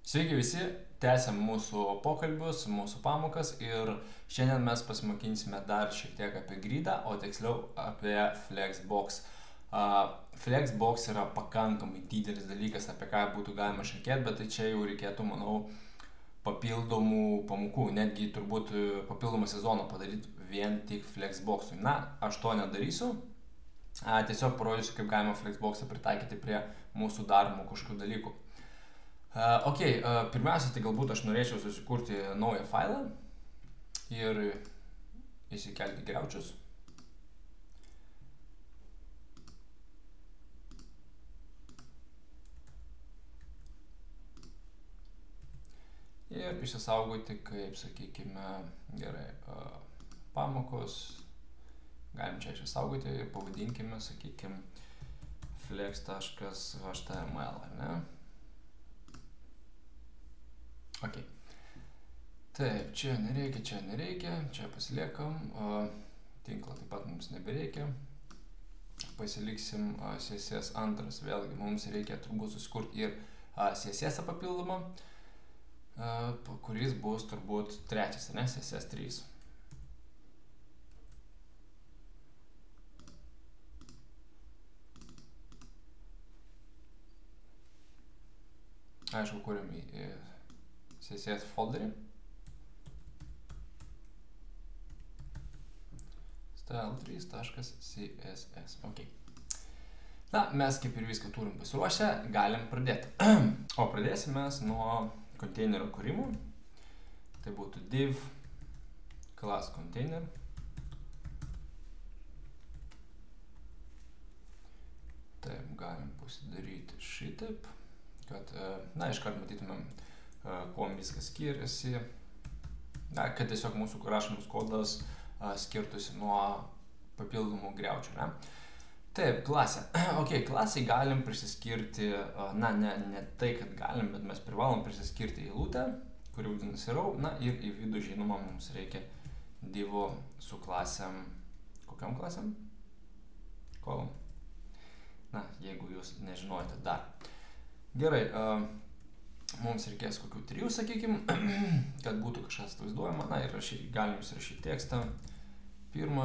Sveiki visi, tęsiam mūsų pokalbius, mūsų pamokas ir šiandien mes pasimokinsime dar šiek tiek apie gridą, o tiksliau apie Flexbox. Flexbox yra pakankamai didelis dalykas, apie ką būtų galima šnekėti, bet tai čia jau reikėtų, manau, papildomų pamokų, netgi turbūt papildomą sezoną padaryti vien tik Flexbox'ui. Na, aš to nedarysiu, tiesiog parodysiu, kaip galima Flexbox'ą pritaikyti prie mūsų daromų kažkokių dalykų. Pirmiausia, tai galbūt aš norėčiau susikurti naują failą ir įsikelti griaučius. Ir išsisaugoti, kaip, sakykime, gerai, pamokos. Galim čia išsisaugoti ir pavadinkime, sakykime, flex.html, ne? Ok. Taip, čia nereikia, čia pasiliekam, tinklą taip pat mums nebereikia. Pasiliksim CSS2, vėlgi mums reikia turbūt susikurti ir CSS papildomą, kuris bus turbūt trečias, ne, CSS3. Aišku, kuriam į CSS folderį. style3.css. Ok. Na, mes kaip ir viską turim pasiruošę, galim pradėti. O pradėsime nuo konteinerio kūrimo. Tai būtų div class container. Taip, galim pasidaryti šitaip, kad, na, iškart matytumėm, kuom viskas skiriasi, kad tiesiog mūsų rašomas kodas skirtųsi nuo papildomų griaučių, ne? Taip, klasė. Ok, klasiai galim prisiskirti, na, ne tai, kad galim, bet mes privalom prisiskirti eilutę, kuri vadinasi row, na ir į vidų, žinoma, mums reikia divo su klasėm, kokiam klasėm? Column. Na, jeigu jūs nežinojate dar. Gerai, mums reikės kokių 3, sakykim, kad būtų kažkas vaizduojama. Na ir galim įsirašyti tekstą. 1,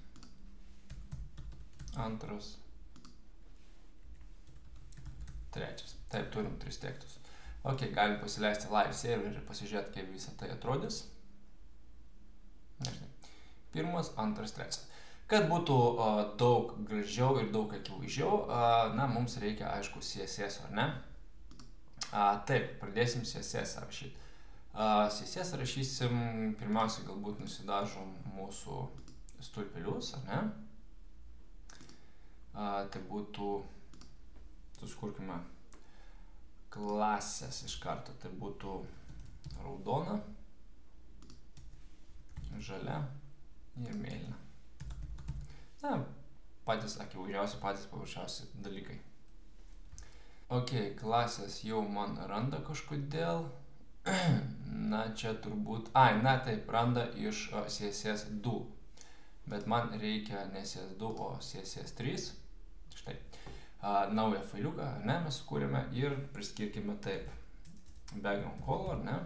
2, 3. Taip, turim 3 tekstus. Ok, galim pasileisti live serverį ir pasižiūrėti, kaip visą tai atrodys. Nežinai. 1, 2, 3. Kad būtų daug gražiau ir daug akivaizdžiau, na, mums reikia, aišku, CSS, ar ne? Taip, pradėsim CSS rašyti. CSS rašysim, pirmiausia, galbūt nusidažom mūsų stulpelius, ar ne? Tai būtų, susikurkime klasės iš karto, tai būtų raudona, žalia ir mėlyna. Na, patys akivaizdžiausi, patys paprasčiausi dalykai. Ok, klasės jau man randa kažkodėl. Na, čia turbūt... na taip, randa iš CSS2. Bet man reikia ne CSS2, o CSS3. Štai. Naują failiuką, ne, mes sukūrėme ir priskirkime taip. Background color, ne.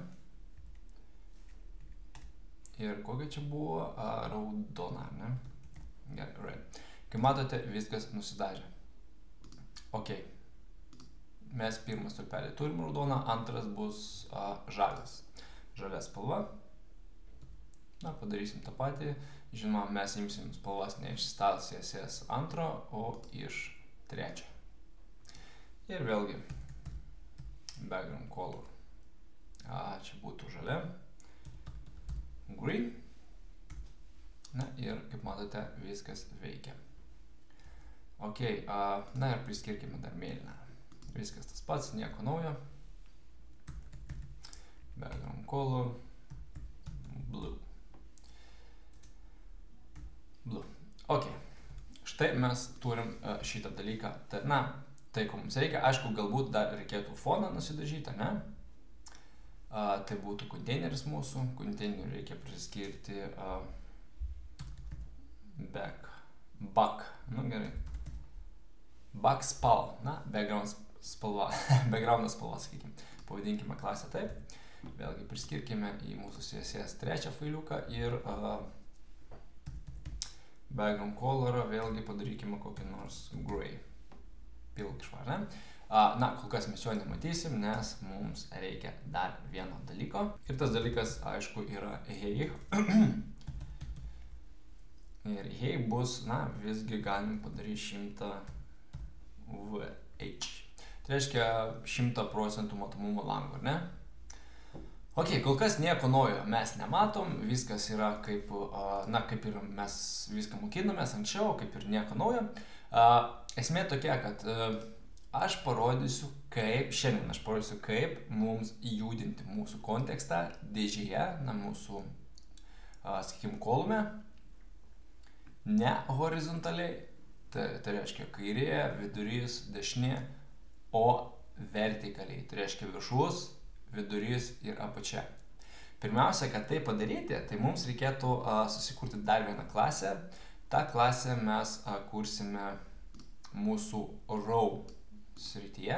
Ir kokia čia buvo? Raudona, ne. Gerai. Kaip matote, viskas nusidažė. Ok. Mes pirmą stulpelį turim raudoną, antras bus žalias. Žalia spalva. Na, padarysim tą patį. Žinoma, mes imsim spalvas ne iš style CSS2, o iš 3. Ir vėlgi background color. Čia būtų žalia. Green. Na ir, kaip matote, viskas veikia. Ok, na ir priskirkime dar mėlyną. Viskas tas pats, nieko naujo. Background color. Blue. Blue. Ok. Štai mes turim šitą dalyką. Na, tai ko mums reikia. Aišku, galbūt dar reikėtų foną nusidažyti, ne? Tai būtų konteineris mūsų. Konteinerių reikia priskirti nu gerai. Backspal. Na, background spalva, sakykim. pavadinkime klasę taip. Vėlgi priskirkime į mūsų CSS trečią failiuką ir background colorą vėlgi padarykime kokį nors gray. Pilkšvą, ne? Na, kol kas mes jo nematysim, nes mums reikia dar vieno dalyko. Ir tas dalykas, aišku, yra hey. Ir hey bus, na, visgi galim padaryti 100 VH. Tai reiškia 100% matomumo lango, ar ne? Ok, kol kas nieko naujo mes nematom, viskas yra kaip, na, kaip ir mes viską mokinomės anksčiau, kaip ir nieko naujo. Esmė tokia, kad aš parodysiu, kaip mums įjudinti mūsų kontekstą dėžėje, na, mūsų, sakykime, kolume, ne horizontaliai, tai reiškia kairėje, vidurys, dešinė, o vertikaliai, tai reiškia viršus, vidurys ir apačia. Pirmiausia, kad tai padaryti, tai mums reikėtų susikurti dar vieną klasę. Ta klasę mes kursime mūsų row srityje.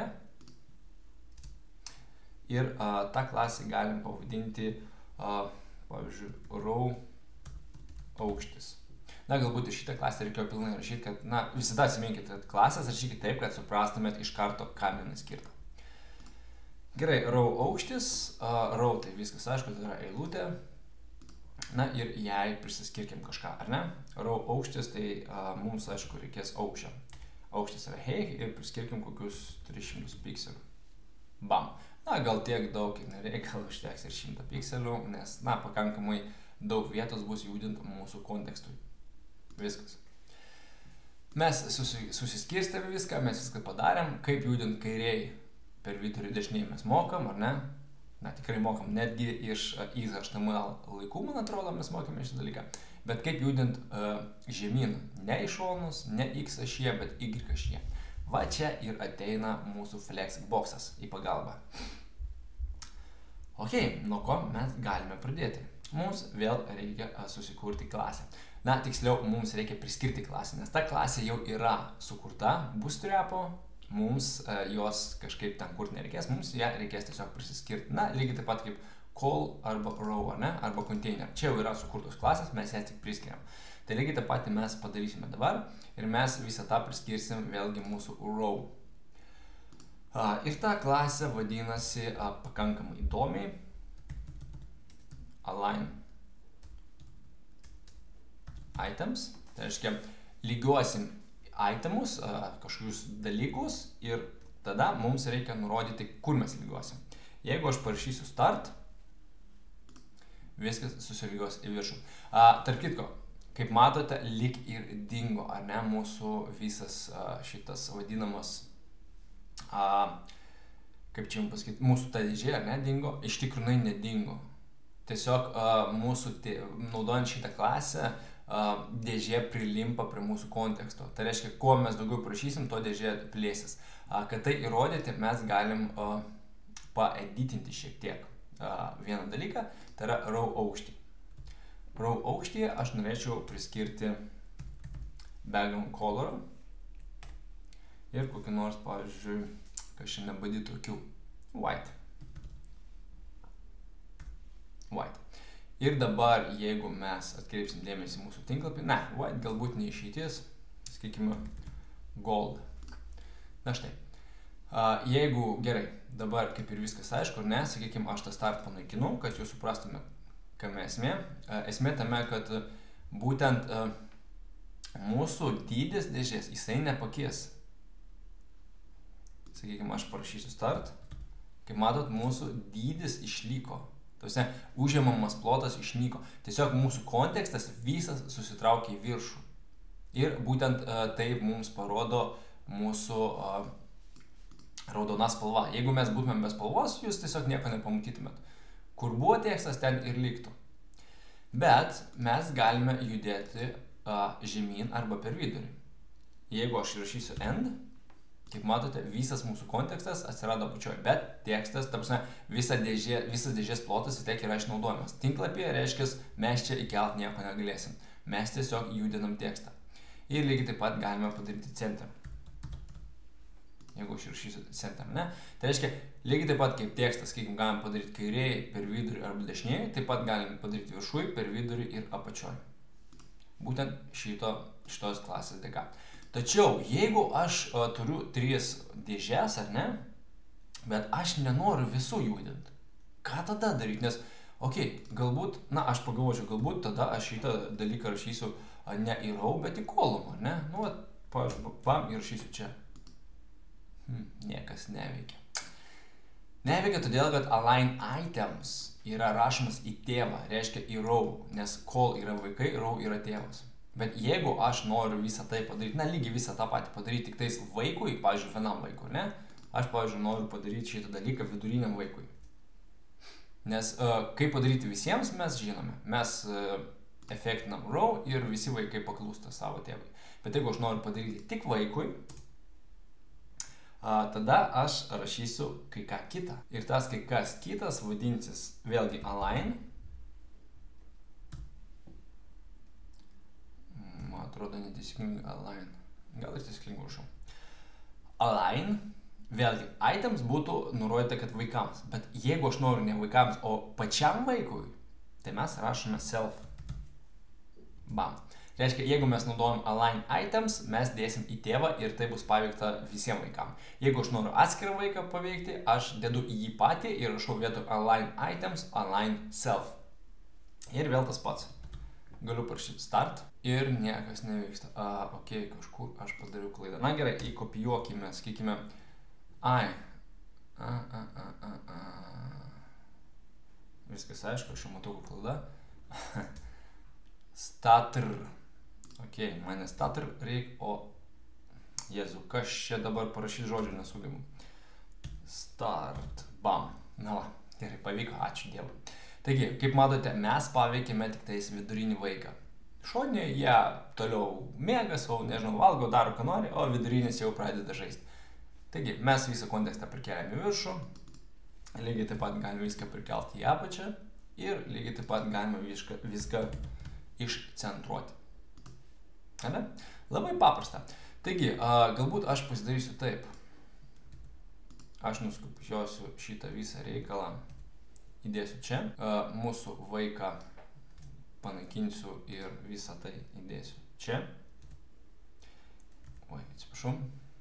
Ir tą klasę galim pavadinti, pavyzdžiui, row aukštis. Na, galbūt į šitą klasę reikėjo pilnai rašyti, kad, na, visada atsiminkite, kad klasės rašykite taip, kad suprastumėt iš karto, kam jinai skirta. Gerai, row aukštis, row tai viskas aišku, tai yra eilutė. Na ir jai prisiskirkim kažką, ar ne? Row aukštis, tai mums aišku reikės aukščio. Aukštis yra hey ir priskirkim kokius 300 pikselių. Bam. Na, gal tiek daug ir nereikia, gal užteks ir 100 pikselių, nes, na, pakankamai daug vietos bus judinta mūsų kontekstui. Viskas. Mes susiskirstėme viską, mes viską padarėm, kaip judinti kairiai per vidurį dešiniai mes mokam, ar ne? Na, tikrai mokam, netgi iš XHTML laikų, man atrodo, mes mokame šitą dalyką. Bet kaip judint žemyn, ne į šonus, ne X ašyje, bet Y ašyje. Va čia ir ateina mūsų Flexboxas į pagalbą. Ok, nuo ko mes galime pradėti? Mums vėl reikia susikurti klasę. Na, tiksliau, mums reikia priskirti klasę, nes ta klasė jau yra sukurta Bootstrapo. Mums jos kažkaip ten kurti nereikės, mums ją reikės tiesiog prisiskirti. Na, lygiai taip pat kaip call arba row, ne? Arba container. Čia jau yra sukurtos klasės, mes jas tik priskiriam. Tai lygiai taip pat mes padarysime dabar ir mes visą tą priskirsim vėlgi mūsų row. Ir ta klasė vadinasi pakankamai įdomiai align items. Tai reiškia, lygiuosim itemus, kažkokius dalykus ir tada mums reikia nurodyti, kur mes lygiuosim. Jeigu aš parašysiu start, viskas susilygiuos į viršų. Tarp kitko, kaip matote, lyg ir dingo, ar ne, mūsų visas šitas vadinamas, kaip čia jums pasakyti, mūsų ta dėžė, ar ne, dingo, iš tikrųjų nedingo. Tiesiog mūsų, naudojant šitą klasę, dėžė prilimpa prie mūsų konteksto. Tai reiškia, kuo mes daugiau prašysim, to dėžė plėsis. Kad tai įrodyti, mes galim paeditinti šiek tiek vieną dalyką, tai yra row aukštį. Row aukštyje aš norėčiau priskirti background color ir kokį nors, pavyzdžiui, kas šiandien badytų akių, white. Ir dabar, jeigu mes atkreipsim dėmesį mūsų tinklapį, ne, white galbūt neišeities, sakykime, gold. Na štai. Jeigu, gerai, dabar kaip ir viskas aišku, ne, sakykime, aš tą start panaikinu, kad jūs suprastumėt, kame esmė. Esmė tame, kad būtent mūsų dydis dėžės, jisai nepakis. Sakykime, aš parašysiu start. Kaip matot, mūsų dydis išliko. Tausia, užimamas plotas išnyko. Tiesiog mūsų kontekstas visas susitraukia į viršų. Ir būtent taip mums parodo mūsų raudona spalva. Jeigu mes būtumėm be spalvos, jūs tiesiog nieko nepamatytumėt. Kur buvo tekstas, ten ir liktų. Bet mes galime judėti žemyn arba per vidurį. Jeigu aš įrašysiu end, kaip matote, visas mūsų kontekstas atsirado apačioj, bet tekstas, ta prasme, visas dėžės plotas vis tiek yra išnaudojamas. Tinklapyje reiškia, mes čia įkelt nieko negalėsim. Mes tiesiog judinam tekstą. Ir lygiai taip pat galime padaryti centrą. jeigu aš įrašysiu center, ne? Tai reiškia, lygiai taip pat kaip tekstas, kaip galim padaryti kairiai, per vidurį arba dešiniai, taip pat galim padaryti viršui, per vidurį ir apačioj. Būtent šitos klasės dėka. Tačiau, jeigu aš turiu 3 dėžes, ar ne, bet aš nenoriu visų judinti, ką tada daryti? Nes, galbūt, aš pagalvočiau, galbūt tada aš šitą dalyką rašysiu ne į row, bet į column, ar ne? Nu, pam, įrašysiu čia. Niekas neveikia. Neveikia todėl, kad align items yra rašomas į tėvą, reiškia į row, nes call yra vaikai, row yra tėvas. Bet jeigu aš noriu visą tai padaryti, lygiai visą tą patį padaryti tik tais vaikui, pavyzdžiui, vienam vaikui, ne? Aš, pavyzdžiui, noriu padaryti šitą dalyką viduriniam vaikui. Nes kaip padaryti visiems, mes žinome. Mes efektinam row ir visi vaikai paklūsta savo tėvai. Bet jeigu aš noriu padaryti tik vaikui, tada aš rašysiu kai ką kitą. Ir tas kai kas kitas vadinsis vėlgi align. Man atrodo neteisingai align. Gal ir teisingai rašau. Align. Vėlgi, items būtų nurodyta, kad vaikams. Bet jeigu aš noriu ne vaikams, o pačiam vaikui, tai mes rašome self. Bam. Reiškia, jeigu mes naudojam align items, mes dėsim į tėvą ir tai bus paveikta visiems vaikams. Jeigu aš noriu atskirą vaiką paveikti, aš dedu į jį patį ir rašau vietoj align items, align self. Ir vėl tas pats. Galiu parašyti start ir niekas nevyksta. Kažkur aš padariau klaidą. Na gerai, įkopijuokime, sakykime, viskas aišku, aš jau matau klaidą. Statr. Mane statr reik, Jėzu, kas čia dabar parašyti žodžių nesugebu. Start. Bam. Na va, gerai, pavyko, ačiū Dievui. Taigi, kaip matote, mes paveikėme tik tais vidurinį vaiką. Šoninė jie toliau mėga, nežinau, valgo, daro ką nori, o vidurinis jau pradeda žaisti. Taigi, mes visą kontekstą prikeliam į viršų, lygiai taip pat galime viską prikelti į apačią ir lygiai taip pat galime viską išcentruoti. Labai paprasta. Taigi, galbūt aš pasidarysiu taip. Aš nuskopijuosiu šitą visą reikalą, įdėsiu čia. Mūsų vaiką panaikinsiu ir visą tai įdėsiu čia. Atsiprašau.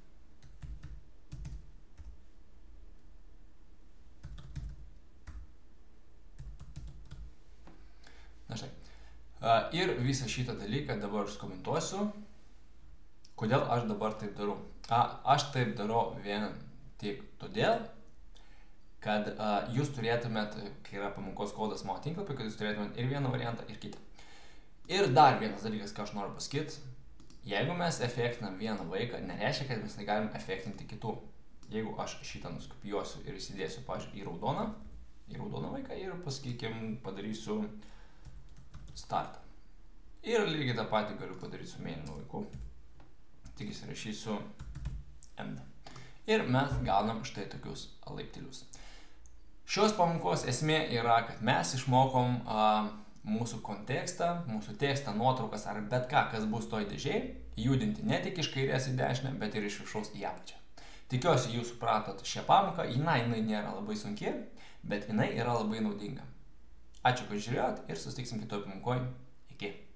Na štai. Ir visą šitą dalyką dabar aš komentuosiu, kodėl aš dabar taip darau. Aš taip darau vien tik todėl, kad jūs turėtumėt, kai yra pamokos kodas mano tinklapį, kad jūs turėtumėt ir vieną variantą, ir kitą. Ir dar vienas dalykas, ką aš noriu pasakyti, jeigu mes efektinam vieną vaiką, nereiškia, kad mes negalim efektinti kitų. Jeigu aš šitą nuskopijuosiu ir įsidėsiu, pavyzdžiui, į raudoną vaiką ir, pasakykim, padarysiu startą. Ir lygiai tą patį galiu padaryti su mėlynu vaiku. Tik įsirašysiu end. Ir mes gaunam štai tokius laiptelius. Šios pamokos esmė yra, kad mes išmokom mūsų kontekstą, mūsų tekstą, nuotraukas ar bet ką, kas bus toj dėžėj, judinti ne tik iš kairės į dešinę, bet ir iš viršaus į apačią. Tikiuosi, jūs supratot šią pamoką, jinai nėra labai sunki, bet jinai yra labai naudinga. Ačiū, kad žiūrėjot ir susitiksim kitoj pamokoj. Iki.